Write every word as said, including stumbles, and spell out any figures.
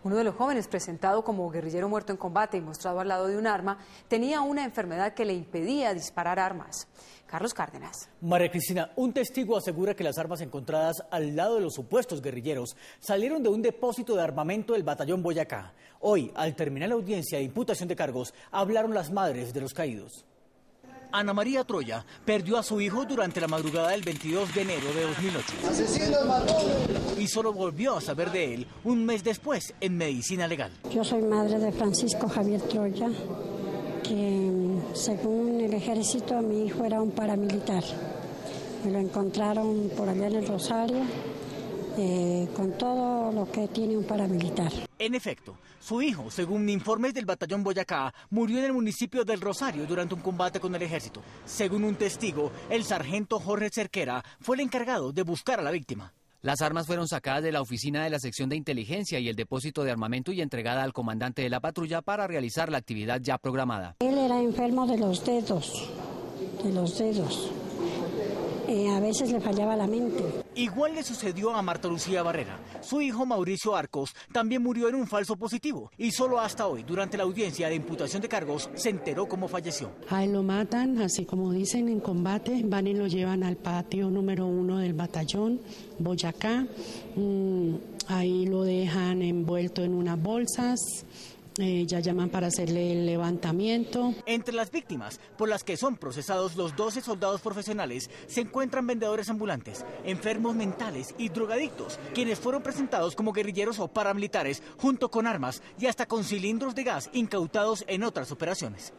Uno de los jóvenes, presentado como guerrillero muerto en combate y mostrado al lado de un arma, tenía una enfermedad que le impedía disparar armas. Carlos Cárdenas. María Cristina, un testigo asegura que las armas encontradas al lado de los supuestos guerrilleros salieron de un depósito de armamento del batallón Boyacá. Hoy, al terminar la audiencia de imputación de cargos, hablaron las madres de los caídos. Ana María Troya perdió a su hijo durante la madrugada del veintidós de enero de dos mil ocho. ¡Asesinos, matones! Y solo volvió a saber de él un mes después en medicina legal. Yo soy madre de Francisco Javier Troya, que según el ejército mi hijo era un paramilitar. Me lo encontraron por allá en el Rosario, eh, con todo lo que tiene un paramilitar. En efecto, su hijo, según informes del batallón Boyacá, murió en el municipio del Rosario durante un combate con el ejército. Según un testigo, el sargento Jorge Cerquera fue el encargado de buscar a la víctima. Las armas fueron sacadas de la oficina de la sección de inteligencia y el depósito de armamento y entregada al comandante de la patrulla para realizar la actividad ya programada. Él era enfermo de los dedos, de los dedos. Eh, a veces le fallaba la mente. Igual le sucedió a Marta Lucía Barrera. Su hijo Mauricio Arcos también murió en un falso positivo y solo hasta hoy, durante la audiencia de imputación de cargos, se enteró cómo falleció. A él lo matan, así como dicen en combate, van y lo llevan al patio número uno del batallón Boyacá. Mm, ahí lo dejan envuelto en unas bolsas. Eh, ya llaman para hacerle el levantamiento. Entre las víctimas por las que son procesados los doce soldados profesionales se encuentran vendedores ambulantes, enfermos mentales y drogadictos, quienes fueron presentados como guerrilleros o paramilitares junto con armas y hasta con cilindros de gas incautados en otras operaciones.